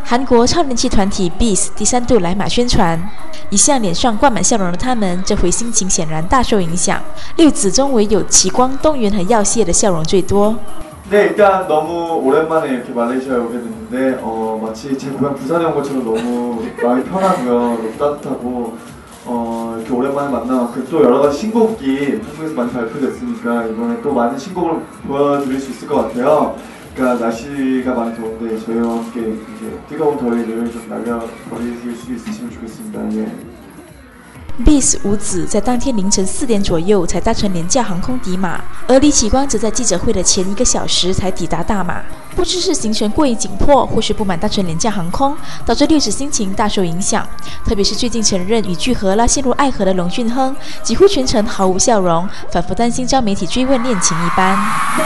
韩国超人气团体 BTS 第3度来马宣传，一向脸上挂满笑容的他们，这回心情显然大受影响。6子中唯有齐光、东元和耀燮的笑容最多。 네, 일단 너무 오랜만에 이렇게 말레이시아에 오게 됐는데 마치 제 고향 부산에 온 것처럼 너무 마음이 편하고요. 너무 따뜻하고 이렇게 오랜만에 만나고 또 여러 가지 신곡이 한국에서 많이 발표됐으니까 이번에 또 많은 신곡을 보여드릴 수 있을 것 같아요. 그러니까 날씨가 많이 더운데 저희와 함께 이제 뜨거운 더위를 좀 날려버릴 수 있으시면 좋겠습니다. 예. BTS 5子在当天凌晨4点左右才搭乘廉价航空抵马，而李启光则在记者会的前1个小时才抵达大马。不知是行程过于紧迫，或是不满搭乘廉价航空，导致6子心情大受影响。特别是最近承认与具荷拉陷入爱河的龙俊亨，几乎全程毫无笑容，仿佛担心遭媒体追问恋情一般。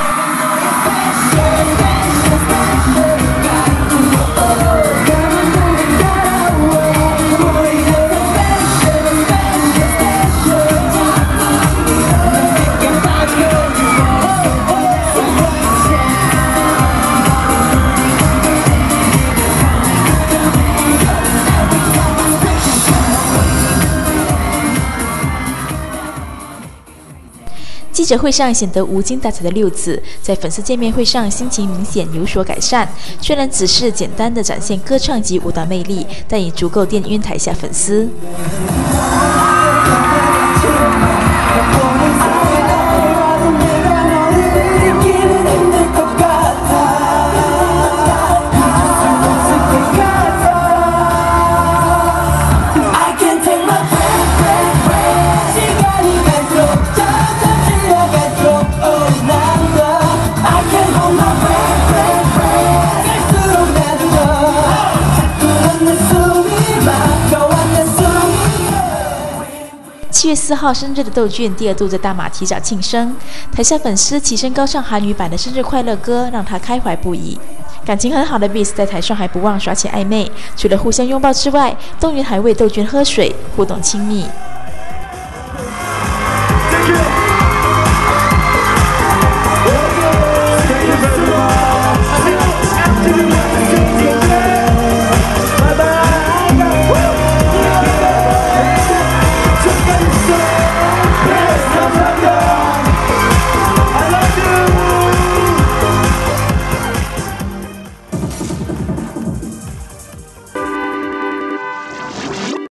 记者会上显得无精打采的6子，在粉丝见面会上心情明显有所改善。虽然只是简单的展现歌唱及舞蹈魅力，但也足够电晕台下粉丝。 7月4号生日的窦俊第2度在大马提早庆生，台下粉丝齐声高唱韩语版的生日快乐歌，让他开怀不已。感情很好的 BTS 在台上还不忘耍起暧昧，除了互相拥抱之外，东元还为窦俊喝水，互动亲密。